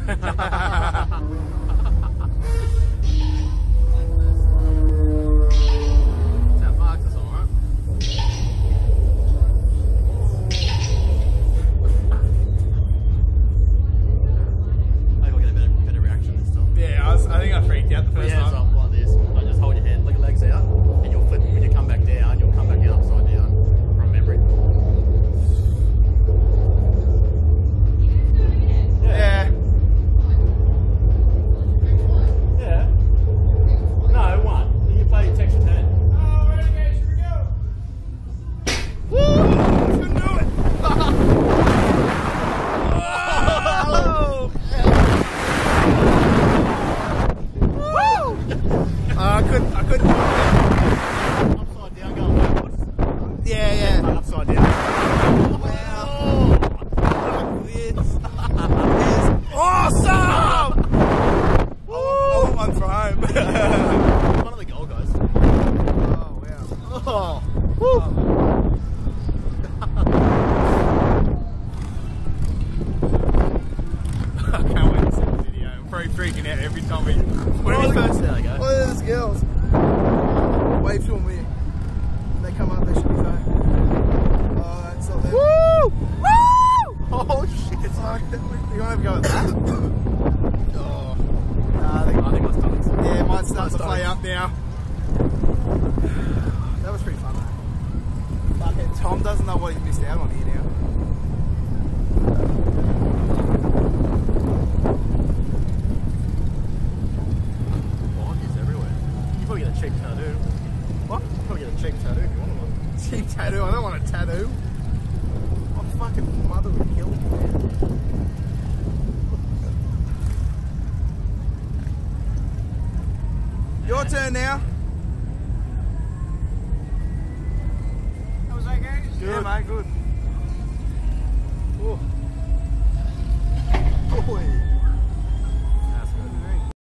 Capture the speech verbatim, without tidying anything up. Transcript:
Tom doesn't know what he's missed out on here now. Bikes everywhere. You probably get a cheap tattoo. What? You probably get a cheap tattoo if you want one. Cheap tattoo? I don't want a tattoo. My fucking mother would kill me, man. Your turn now. That was okay? Good, yeah, mate, good. Ooh.